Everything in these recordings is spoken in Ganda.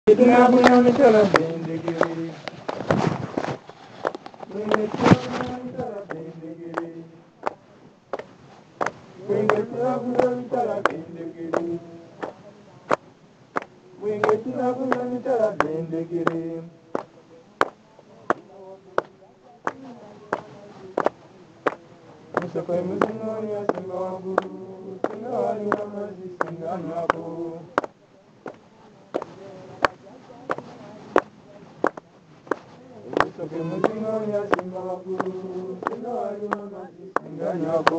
Mitala bendegiri, mitala bendegiri, mitala bendegiri, mitala bendegiri. Musakai musingoni asinga waguru, singa wali wamazi singa nyako. Musakai musingoni asinga waguru, singa wali wamazi singa nyako.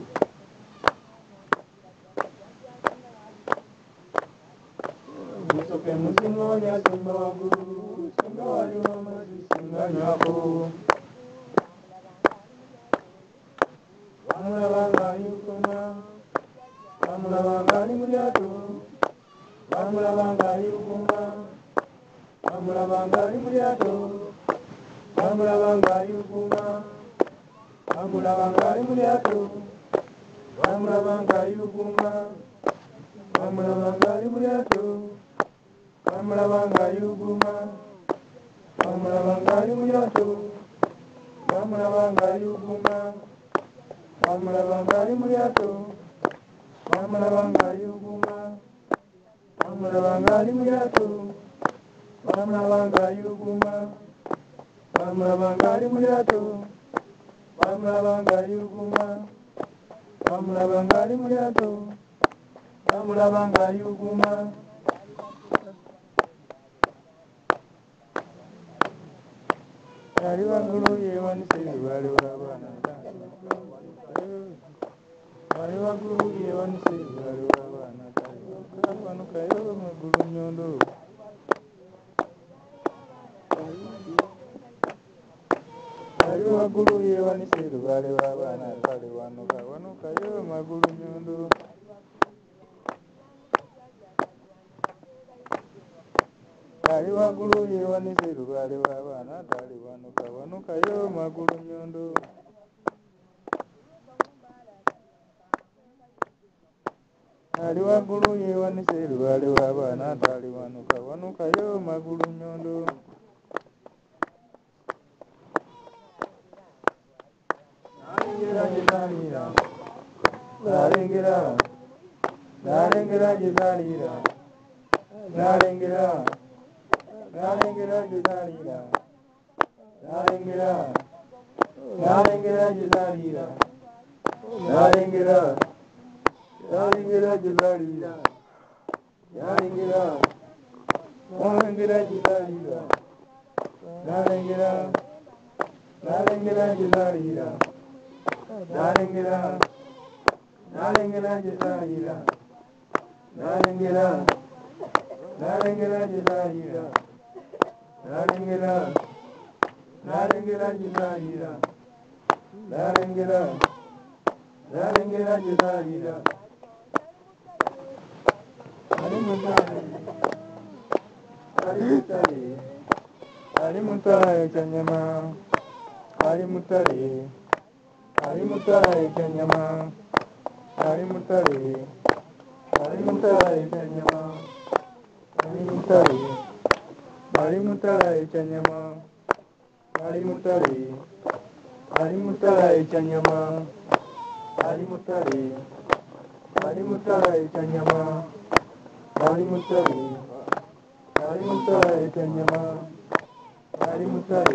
Musakai musingoni asinga waguru, singa wali wamazi singa nyako. Bamulabanga yukuna, bamulabanga ali mulyato, bamulabanga yukuma, bamulabanga ali mulyato, bamulabanga yukuma, bamulabanga ali mulyato, bamulabanga yukuma, bamulabanga ali mulyato, bamulabanga yukuma, bamulabanga ali mulyato, bamulabanga yukuma. Bamulabanga ali mulyato, bamulabanga yuguma, bamulabanga ali mulyato, bamulabanga yuguma, bamulabanga ali mulyato, bamulabanga yuguma, bamulabanga ali mulyato, bamulabanga yuguma. Ali waggulu yeewanise ebibaale by'abaana. Ali waggulu yeewanise ebibaale by'abaana. Wano kayo Magulu Nnyondo. Ali waggulu yeewanise ebibaale by'abaana. Kale wano kayo Magulu Nnyondo. Ali waggulu yeewanise ebibaale by'abaana. Kale wano kayo Magulu Nnyondo. Ali waggulu yeewanise ebibaale by'abaana. Kale wano kayo Magulu Nnyondo. Nalengera gye zaalira, nalengera gye zaalira, nalengera gye zaalira, nalengera gye zaalira, nalengera gye zaalira, nalengera gye zaalira, nalengera gye zaalira, nalengera gye zaalira, nalengera gye zaalira, nalengera gye zaalira, nalengera gye zaalira. Ali mutale, ali mutale Kyanyama, ali mutale Kyanyama, ali mutale Kyanyama, ali mutale Kyanyama, ali mutale Kyanyama, ali mutale Kyanyama, ali mutale Kyanyama, ali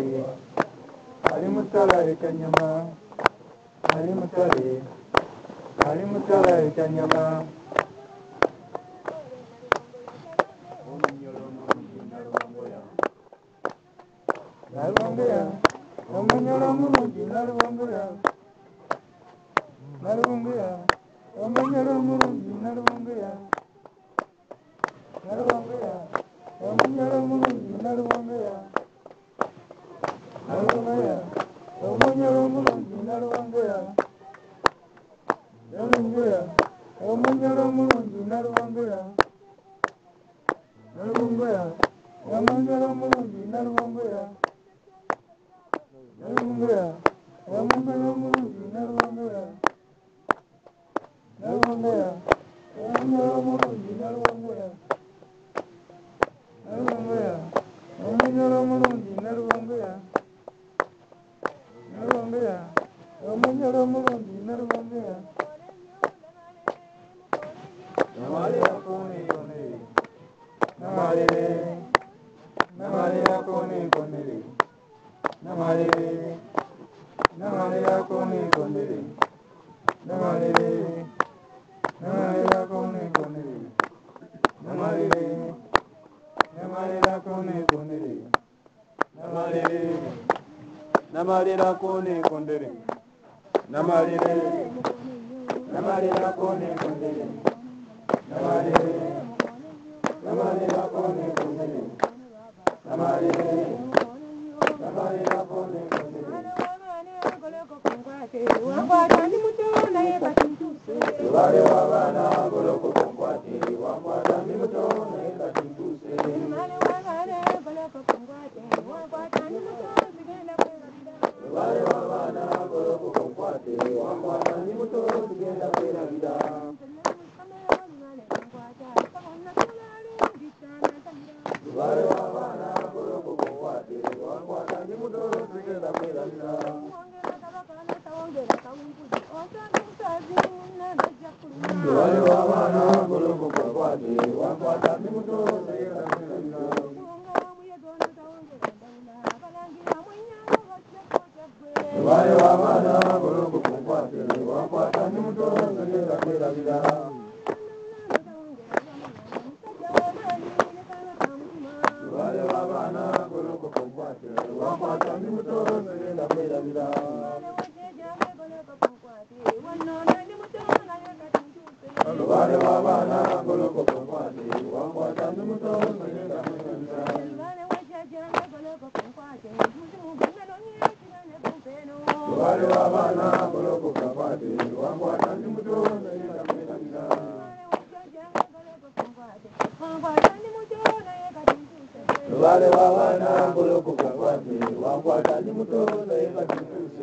mutale Kyanyama, ali mutale Kyanyama. Nalubongoya, omunyola omulungi nalubongoya, nalubongoya, omunyola omulungi nalubongoya, nalubongoya, omunyola omulungi nalubongoya, nalubongoya, omunyola omulungi nalubongoya, nalubongoya, omunyola omulungi nalubongoya, nalubongoya, omunyola omulungi nalubongoya, nalubongoya, omunyola omulungi nalubongoya, nalubongoya, omunyola omulungi nalubongoya. Narubongoya, omunyoro omulungi Narubongoya, Narubongoya, omunyoro omulungi Narubongoya. Namalira kone kone, namalire, namalira kone kone, namalire, namalira kone kone, namalire, namalira kone kone, namalire, namalira kone kone, namalire, namalira kone kone, namalire, namalira kone kone, namalire, namalira kone kone, namalire, namalira kone kone. Wale wabana goloko konkwati, wamwata ni mutona eka tintuse. Wale wabana goloko konkwati, wamwata ni mutona sigenda kwera. Wale wabana goloko konkwati, wamwata ni mutona sigenda kwera. Wale wabana goloko konkwati, wamwata ni mutona sigenda kwera. Wale wabana goloko konkwati, wamwata ni mutona sigenda kwera. Wale wabana goloko konkwati, wamwata ni mutona sigenda kwera. Wale wabana goloko konkwati, wamwata ni mutona sigenda kwera. Wale wabana goloko konkwati, wamwata ni mutona sigenda kwera. Wale wabana goloko konkwati, wamwata ni mutona sigenda kwera. Wale wabana goloko konkwati, wamwata ni mutona eka tintuse.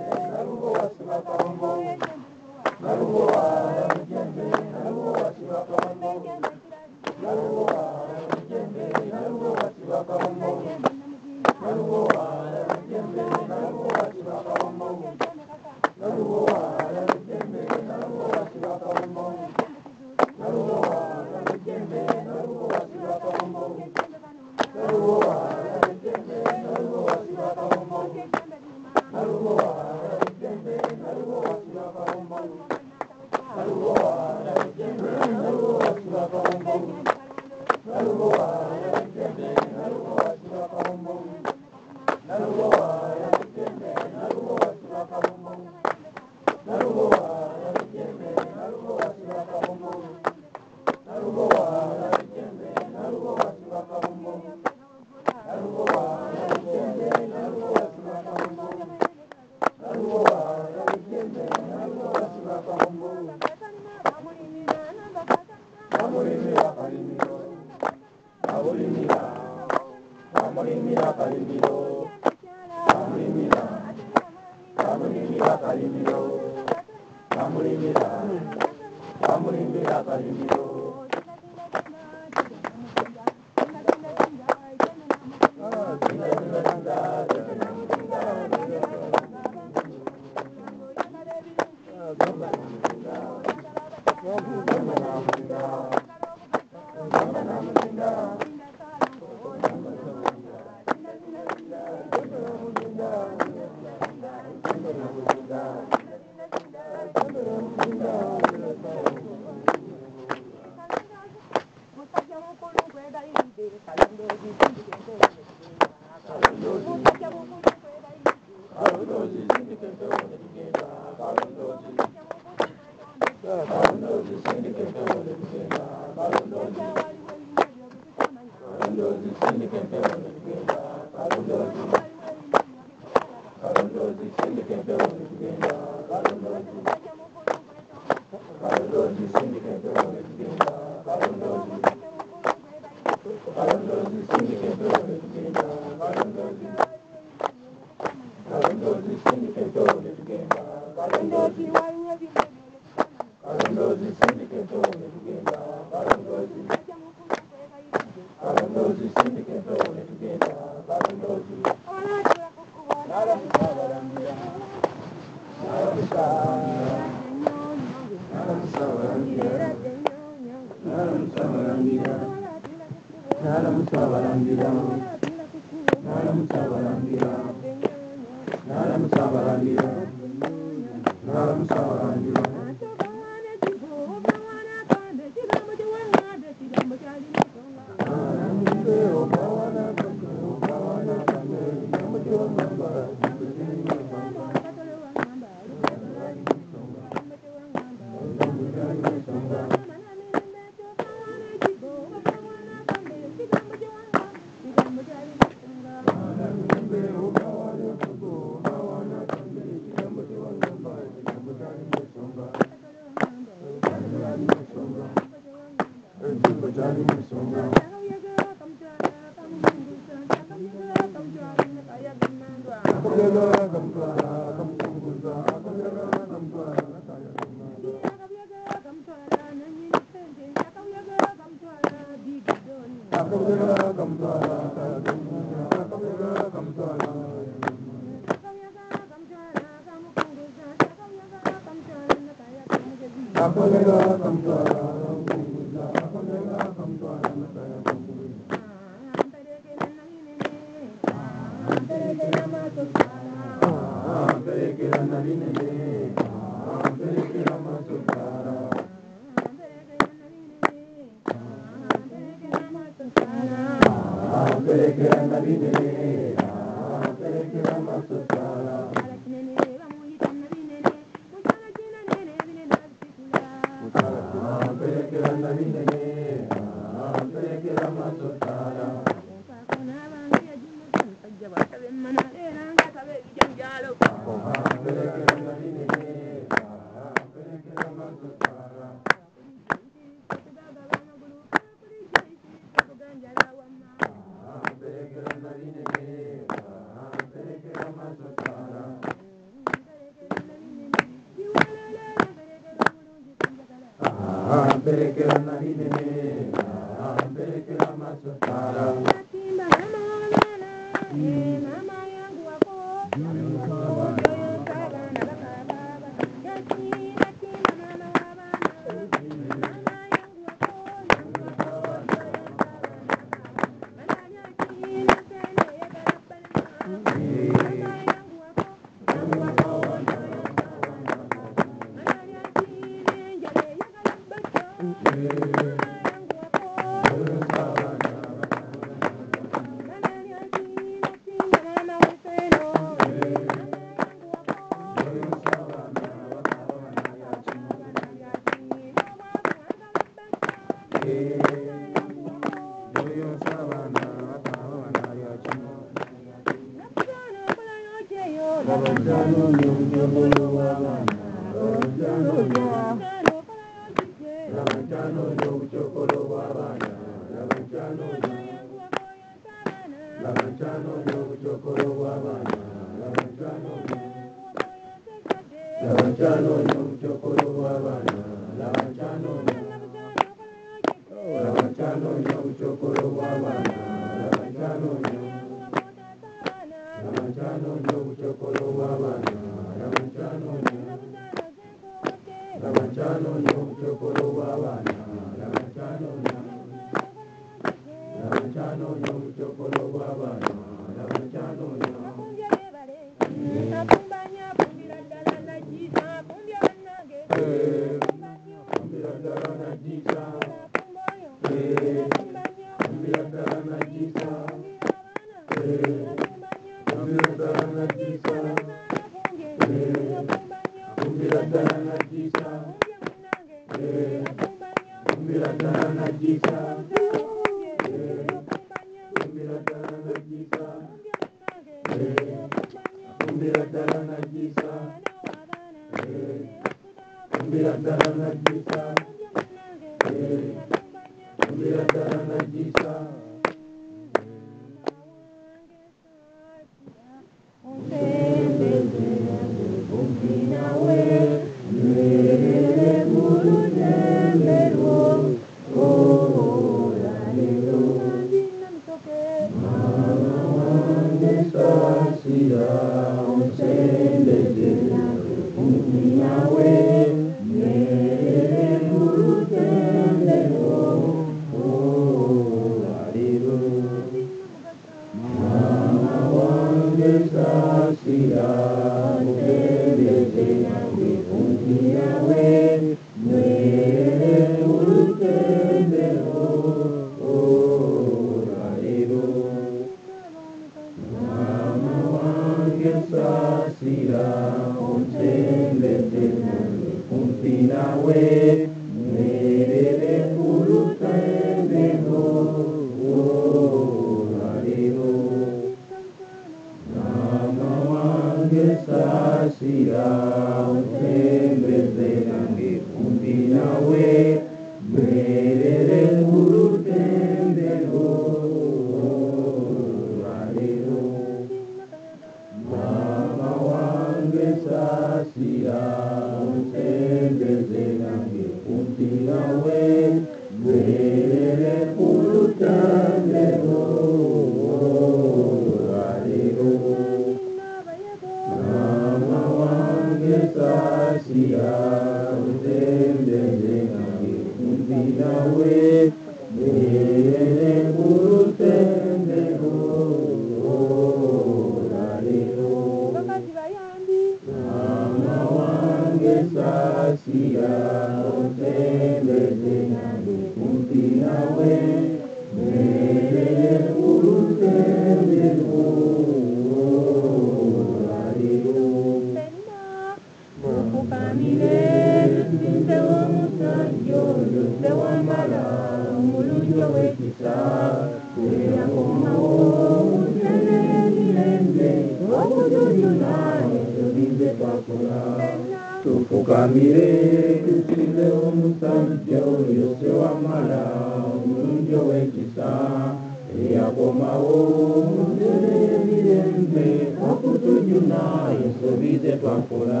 omusajja oyo sewamala omulungi ow'ekisa eyakomawo mutene emirembe okutujuna ensobi ze twakola tufukamire tusinze omusajja oyo sewamala omulungi ow'ekisa eyakomawo mutene emirembe okutujuna ensobi ze twakola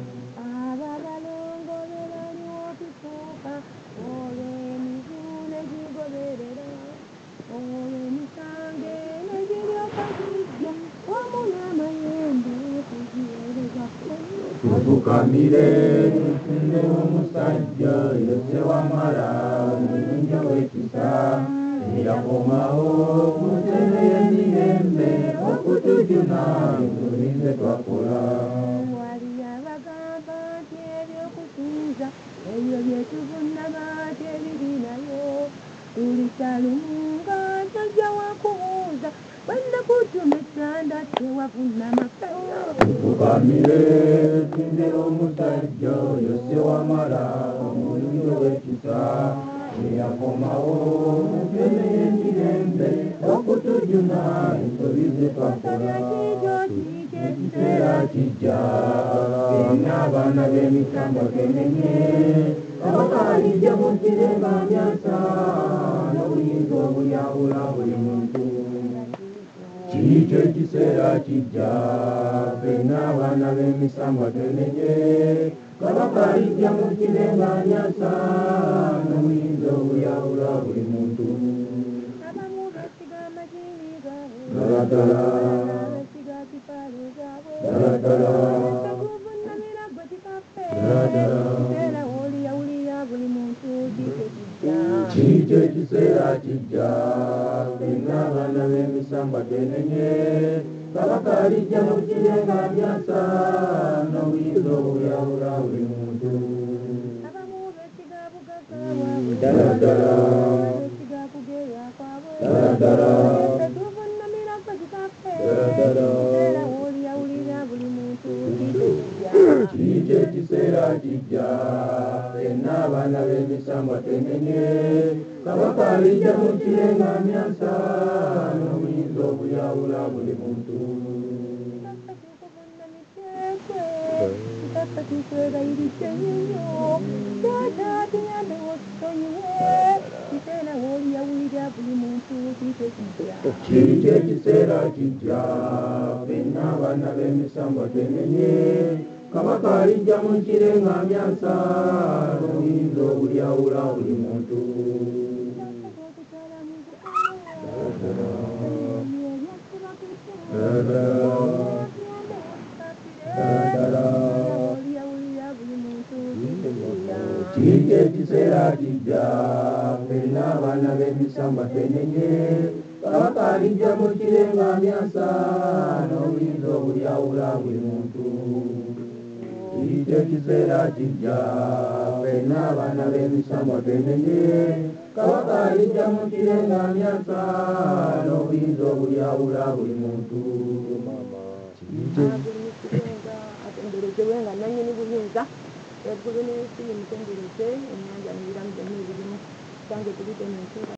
tufukamire tusinze omusajja oyo sewamala omulungi ow'ekisa eyakomawo mutene emirembe okutujuna ensobi ze twakola wali abagamba nti ebyokusinza ebyo byetuvunama tebirinayo tulikyalimunga ntajja wakubuuza bannakutuma ekyanda tewavunama tufukamire tusinze omusajja oyo sewamala omulungi ow'ekisa eyakomawo mutene emirembe okutujuna ensobi ze twakola ekiseera kijja ena abaana b'emisambo genenye kabaka alijja mu kiremba myasa n'obuyinza obulyawula buli muntu kikyo ekiseera kijja ffenna abaana b'emisambo genenye kabaka alijja mu kiremba myasa n'obuyinza obulyawula buli muntu ddala kikyo ekiseera kijja ffenna abaana b'emisambo genenye kabaka alijja mu kiremba myasa n'obuyinza obulyawula buli muntu ddala kikyo ekiseera kijja ffenna abaana b'emisambo genenye kabaka alijja mu kiremba myasa n'obuyinza obulyawula buli muntu kikyo ekiseera kijja ffenna abaana b'emisambo genenye kabaka alijja mu kiremba myasa n'obuyinza obulyawula buli muntu kikyo ekiseera kijja ffenna abaana b'emisambo genenye kabaka alijja mu kiremba myasa n'obuyinza obulyawula buli muntu kikyo ekiseera kijja ffenna abaana b'emisambo genenye kabaka alijja mu kiremba myasa n'obuyinza obulyawula buli muntu atenderezewenga nanyini buyinza eggulu n'ensi mutendereze ennyanja n'ebiramu byonna ebirimu tange tubite mu nsi